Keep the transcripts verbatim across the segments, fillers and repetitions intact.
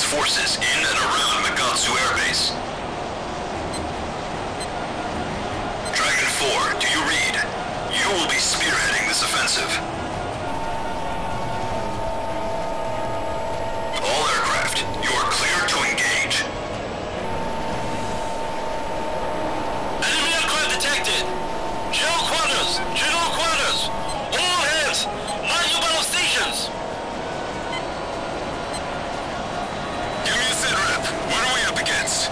forces in and around Magatsu Air Base. Dragon four, do you read? You will be spearheading this offensive. All aircraft, you are clear to engage. Enemy aircraft detected! General quarters! General quarters! All hands! Mind your battle stations! Give me a sit rep. What are we up against?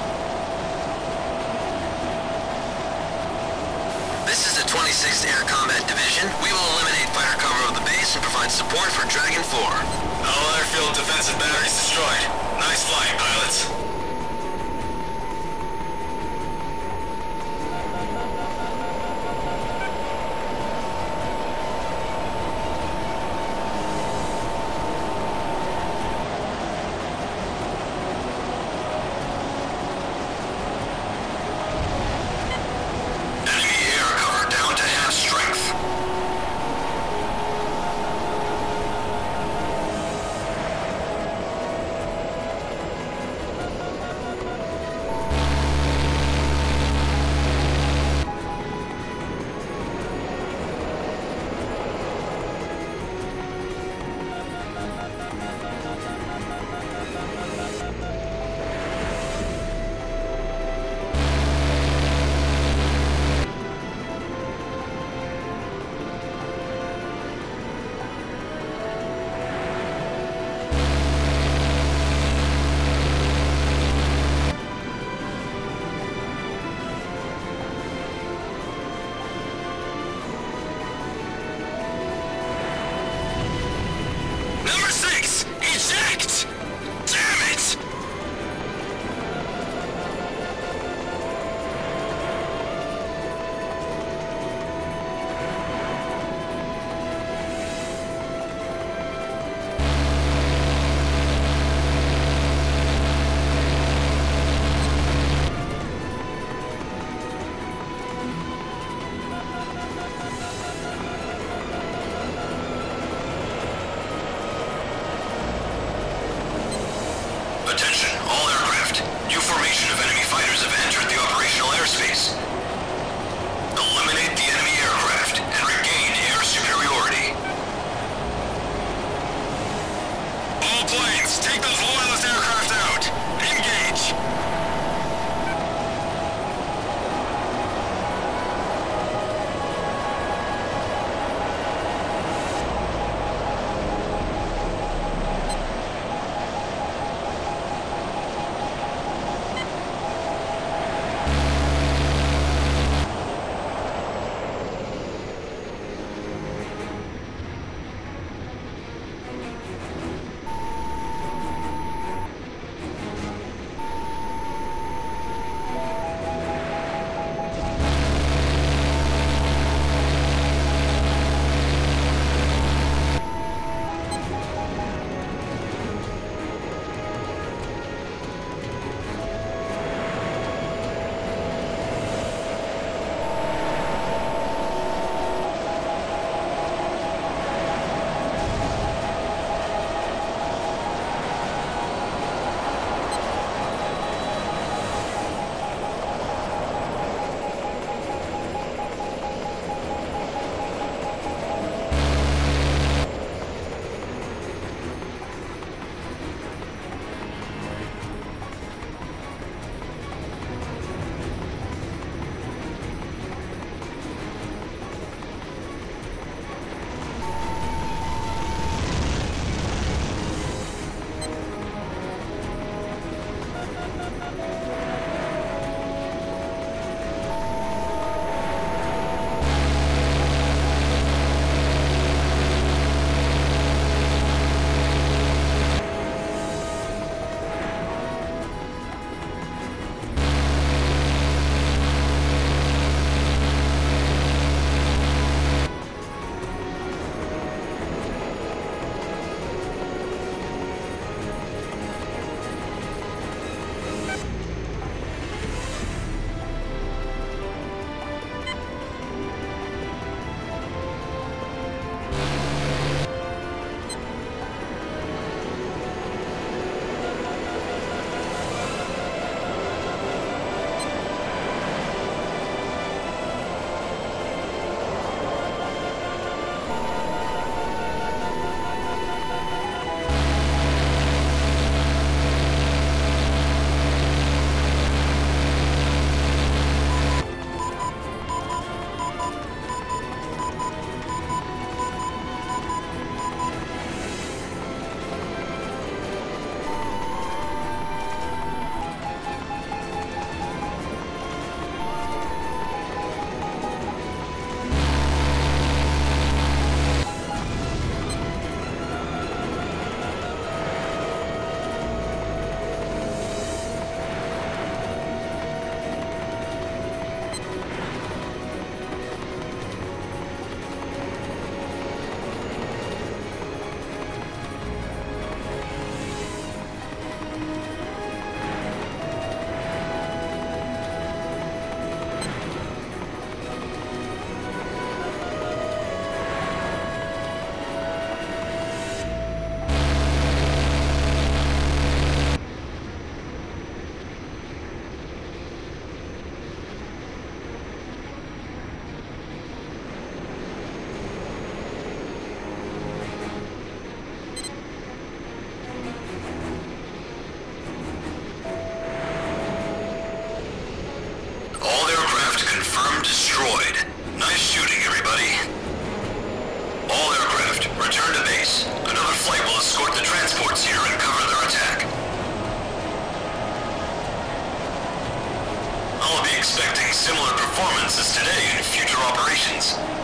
This is the twenty-sixth Air Combat Division. We will eliminate fire cover of the base and provide support for Dragon four. All airfield defensive batteries destroyed. Nice flying, pilots. base. Another flight will escort the transports here and cover their attack. I'll be expecting similar performance as today in future operations.